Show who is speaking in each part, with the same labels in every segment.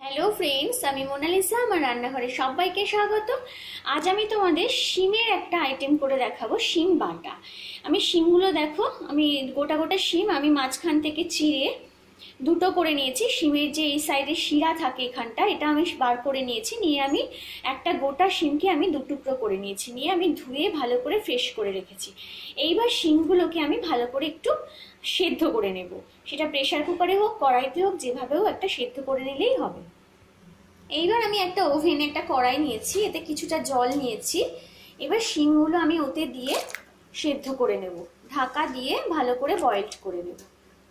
Speaker 1: Hello friends, आमी Mona Lisa आमार रान्नाघरे सबाइके स्वागत। आज आमी तोमादेर शिमेर एकटा आइटेम करे देखाबो, शिम बाटा। आमी शिमगुलो देखो, आमी गोटा गोटा शिम आमी माझखान थेके चिरे दुटो करे निয়েছি। शिमेर जे এই সাইডে শিরা থাকে এখানটা, এটা আমি বার করে নিয়েছি। নিয়ে আমি একটা গোটা শিমকে আমি দু টুকরো করে নিয়েছি। নিয়ে আমি ধুয়ে ভালো করে ফ্রেশ করে রেখেছি। এইবার শিমগুলোকে আমি ভালো করে একটু সেদ্ধ করে নেব। সেটা প্রেসার কুকারে হোক, কড়াইতে হোক, যেভাবে হোক একটা সেদ্ধ করে নিলেই হবে। এইবার আমি একটা ওভেনে একটা কড়াই নিয়েছি, এতে কিছুটা জল নিয়েছি। এবার শিমগুলো আমি ওতে দিয়ে সেদ্ধ করে নেব। ঢাকা দিয়ে ভালো করে বয়েলড করে নেব।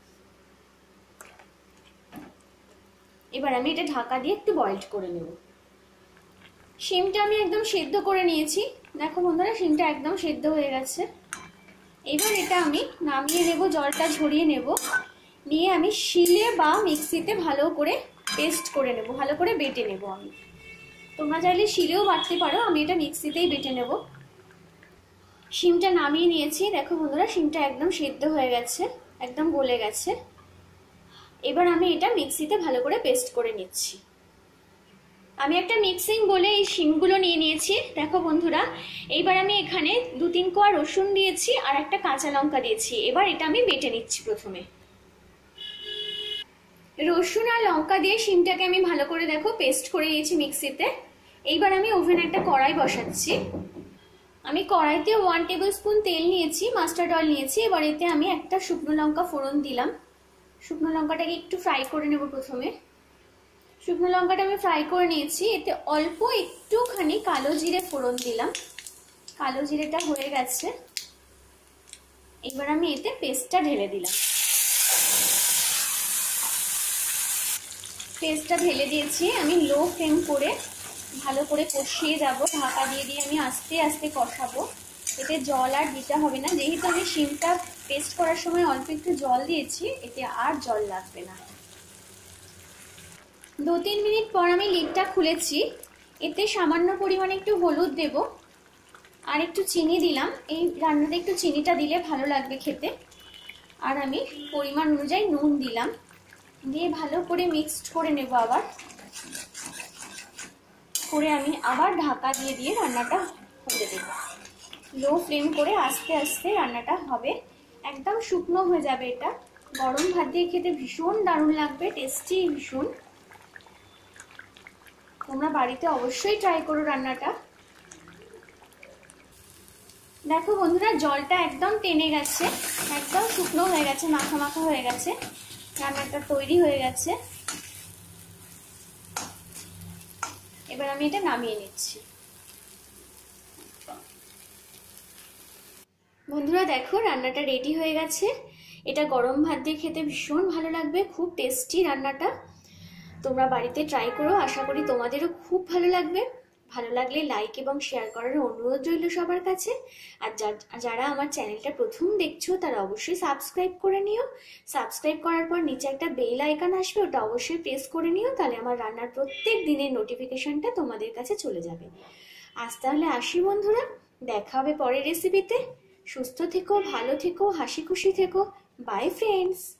Speaker 1: এবার আমি এটা ঢাকা দিয়ে একটু বয়েলড করে নেব। শিমটা আমি একদম সেদ্ধ করে নিয়েছি। দেখো বন্ধুরা, শিমটা একদম সেদ্ধ হয়ে গেছে। এবার এটা আমি নামিয়ে নেব, জলটা ঝরিয়ে নেব। নিয়ে আমি শিলে বা মিক্সিতে ভালো করে পেস্ট করে নেব, ভালো করে বেটে নেব। আমি তোমরা চাইলে শিলেও বাটতে পারো, আমি এটা মিক্সিতেই বেটে নেব। শিমটা নামিয়ে নিয়েছি। দেখো বন্ধুরা, শিমটা একদম সেদ্ধ হয়ে গেছে, একদম গলে গেছে। এবার আমি এটা মিক্সিতে ভালো করে পেস্ট করে নিচ্ছি। আমি একটা মিক্সিং বলে এই শিমগুলো নিয়ে নিয়েছি। দেখো বন্ধুরা, এইবার আমি এখানে 2-3 কোয়া রসুন দিয়েছি আর একটা কাঁচা লঙ্কা দিয়েছি। এবার এটা আমি বেটে নিচ্ছি। প্রথমে রসুন আর লঙ্কা দিয়ে শিমটাকে আমি ভালো করে দেখো পেস্ট করে নিয়েছি মিক্সিতে। এইবার আমি ওভেনে একটা কড়াই বসাচ্ছি। আমি কড়াইতে 1 টেবিল স্পুন তেল নিয়েছি, মাস্টার্ড অয়েল নিয়েছি। এবার এতে আমি একটা শুকনো লঙ্কা ফোড়ন দিলাম। শুকনো লঙ্কাটাকে একটু ফ্রাই করে নেব। প্রথমে শুকনো লঙ্কাটা আমি ফ্রাই করে নিয়েছি। এতে অল্প একটুখানি কালো জিরে ফোড়ন দিলাম। কালো জিরেটা হয়ে গেছে। এবার আমি এতে পেস্টটা ঢেলে দিলাম। পেস্টটা ঢেলে দিয়েছি। আমি লো ফ্লেম করে ভালো করে কষিয়ে যাব। ঢাকা দিয়ে দিয়ে আমি আস্তে আস্তে কষাবো। এতে জল আর দিতে হবে না, যেহেতু আমি শিমটা পেস্ট করার সময় অল্প একটু জল দিয়েছি, এতে আর জল লাগবে না। 2-3 মিনিট পর আমি লিডটা খুলেছি। এতে সামান্য পরিমাণে একটু হলুদ দেব আর একটু চিনি দিলাম। এই রান্নাতে একটু চিনিটা দিলে ভালো লাগবে খেতে। আর আমি পরিমাণ অনুযায়ী নুন দিলাম। দিয়ে ভালো করে মিক্সড করে নেব। আবার করে আমি আবার ঢাকা দিয়ে দিয়ে রান্নাটা হতে দেব। লো ফ্লেম করে আস্তে আস্তে রান্নাটা হবে। একদম শুকনো হয়ে যাবে। এটা গরম ভাত দিয়ে খেতে ভীষণ দারুণ লাগবে, টেস্টি ভীষণ। তোমরা বাড়িতে অবশ্যই ট্রাই করো রান্নাটা। দেখো বন্ধুরা, জলটা একদম টেনে গেছে, একদম শুকনো হয়ে গেছে, মাখা মাখা হয়ে গেছে। রান্নাটা তৈরি হয়ে গেছে। এবার আমি এটা নামিয়ে নিচ্ছি। বন্ধুরা দেখো, রান্নাটা রেডি হয়ে গেছে। এটা গরম ভাত দিয়ে খেতে ভীষণ ভালো লাগবে, খুব টেস্টি রান্নাটা। তোমরা বাড়িতে ট্রাই করো, আশা করি তোমাদেরও খুব ভালো লাগবে। ভালো লাগলে লাইক এবং শেয়ার করার অনুরোধ রইল সবার কাছে। আর যারা আমার চ্যানেলটা প্রথম দেখছো তারা অবশ্যই সাবস্ক্রাইব করে নিও। সাবস্ক্রাইব করার পর নিচে একটা বেল আইকন আসবে, ওটা অবশ্যই প্রেস করে নিও। তাহলে আমার রান্নার প্রত্যেক দিনের নোটিফিকেশনটা তোমাদের কাছে চলে যাবে। আজ তাহলে আসি বন্ধুরা, দেখা হবে পরের রেসিপিতে। সুস্থ থেকো, ভালো থেকো, হাসি খুশি থেকো। Bye friends.